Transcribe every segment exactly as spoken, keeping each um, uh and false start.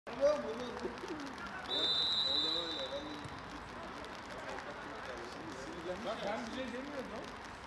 Ben bir şey demiyordum.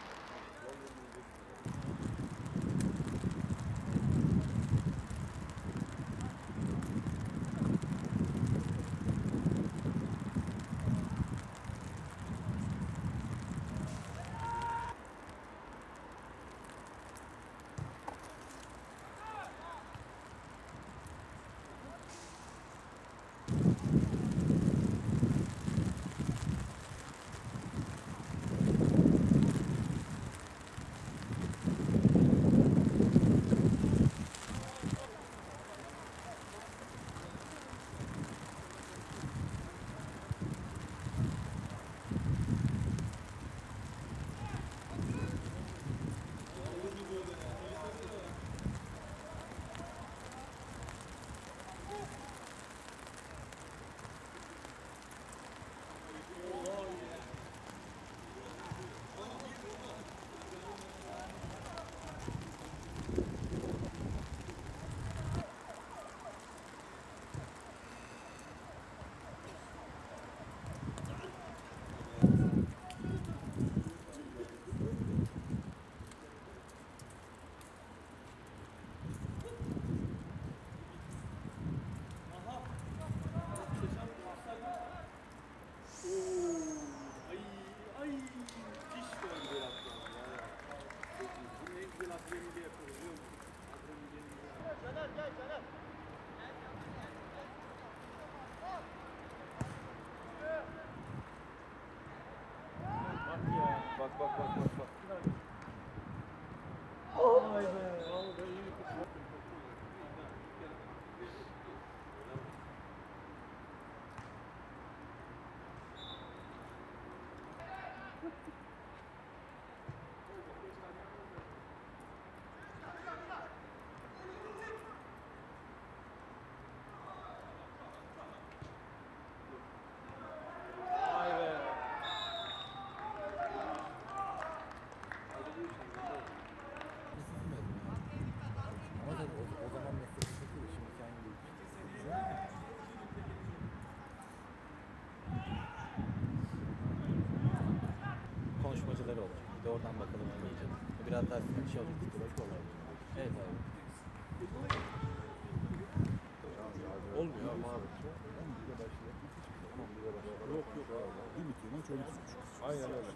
Bak bak bak bak bak. Vay be. Vallahi iyi bir kız. Konuşmacıları olacak. Bir de oradan bakalım iyice. Biraz daha bir şey olacak. Belki olabilir. Evet abi. Olmuyor ama abi. Yok yok abi. Bir bitiyor maç on iki buçuk. Aynen öyle.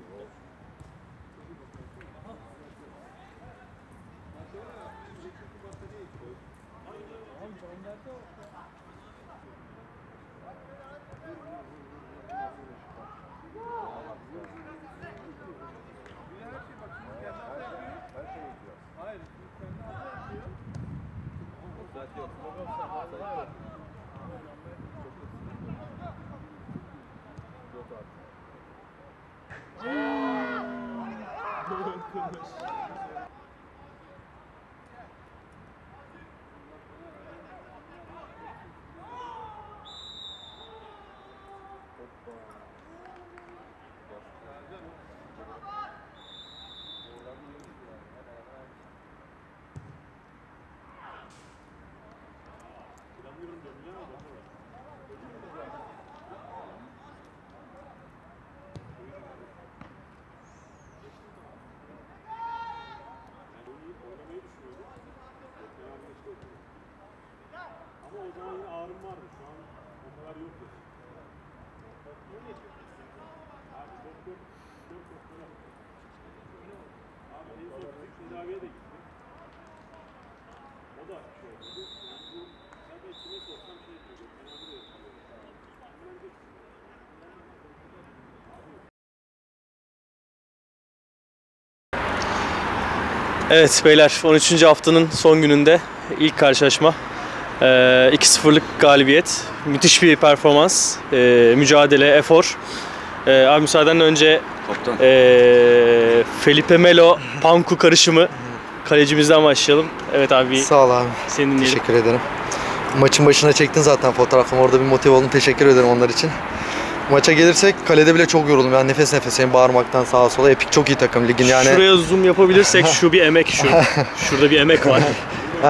Hayır, kendi hata yapıyor. Zaten yok. Ama o zaman yine ağrım vardı. Şu an o kadar yok ya. Abi doktor, dört doktora. Abi en son fizik tedaviye de gittim. O da şey oldu. Yani bu zaten kime sorsam şey diyor. Tedavi de yapıyor. Evet beyler, on üçüncü haftanın son gününde ilk karşılaşma. Ee, iki sıfırlık galibiyet. Müthiş bir performans, ee, mücadele, efor. Ee, abi müsaadenle önce ee, Felipe Melo, Panku karışımı kalecimizden başlayalım. Evet abi. Sağ ol abi. Seni dinleyelim. Teşekkür ederim. Maçın başına çektin zaten fotoğrafımı. Orada bir motive oldum. Teşekkür ederim onlar için. Maça gelirsek kalede bile çok yoruldum. Yani nefes nefeseyim bağırmaktan sağa sola. Epik çok iyi takım ligin yani. Şuraya zoom yapabilirsek şu bir emek şu. Şurada bir emek var. Yani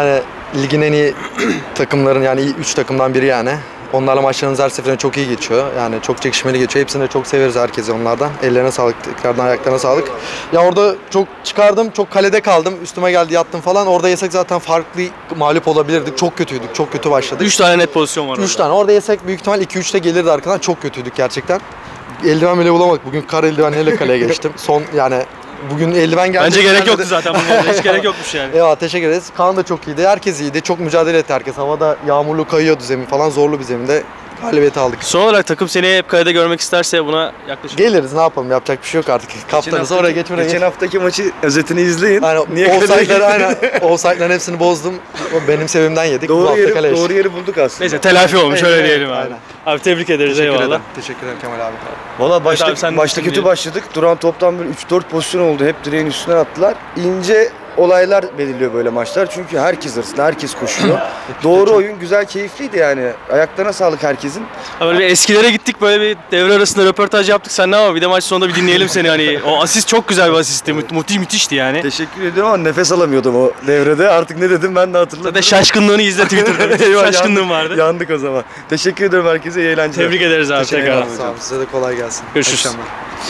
ligin en iyi takımların yani üç takımdan biri yani. Onlarla maçlarımız her seferinde çok iyi geçiyor. Yani çok çekişmeli geçiyor. Hepsini de çok severiz herkese onlardan. Ellerine sağlık, tekrardan ayaklarına sağlık. Ya orada çok çıkardım, çok kalede kaldım. Üstüme geldi yattım falan. Orada yesek zaten farklı mağlup olabilirdik. Çok kötüydük, çok kötü başladık. üç tane net pozisyon var üç orada. tane. Orada yesek büyük ihtimal iki üçte gelirdi arkadan. Çok kötüydük gerçekten. Eldiven bile bulamadık. Bugün kar eldivenle kaleye geçtim. Son yani bugün eldiven geldi. Bence gerek yoktu zaten bunun. Hiç gerek yokmuş yani. Eyvallah, teşekkür ederiz. Kaan da çok iyiydi. Herkes iyiydi. Çok mücadele etti herkes. Havada yağmurlu kayıyordu zemin falan. Zorlu bir zeminde galibiyeti aldık. Son olarak takım seni hep kalede görmek isterse buna yaklaşık. Geliriz, ne yapalım, yapacak bir şey yok artık. Kaptanız oraya geç buraya Geçen geç. haftaki maçı özetini izleyin. Aynen, Niye offside'ları aynen. Offside'ların hepsini bozdum. O benim sevimden yedik. Bu Doğru hafta yeri, kale doğru yeri bulduk aslında. Neyse telafi olmuş öyle Evet, diyelim abi. aynen. Abi tebrik ederiz, Teşekkür eyvallah. ederim. Teşekkür ederim Kemal abi. Valla başta, abi sen başta kötü dinleyelim. başladık. Duran toptan böyle üç dört pozisyon oldu. Hep direğin üstüne attılar. İnce olaylar belirliyor böyle maçlar. Çünkü herkes hırslı, herkes koşuyor. Doğru oyun, güzel, keyifliydi yani. Ayaklarına sağlık herkesin. Ha, Böyle bir eskilere gittik, böyle bir devre arasında röportaj yaptık. Sen ne ama bir de maç sonunda bir dinleyelim seni hani. O asist çok güzel bir asistti. Mü- Müthiş müthişti yani. Teşekkür ediyorum ama nefes alamıyordum o devrede. Artık ne dedim ben de hatırladım. Zaten şaşkınlığını izle Twitter'da. Eyvah, Şaşkınlığım yandık- vardı. Yandık o zaman. Teşekkür ediyorum herkese. İyi eğlenceler. Tebrik ederiz abi Teşekkür tekrar. ederim. Sağ olun. Size de kolay gelsin. Görüşürüz. İyi akşamlar.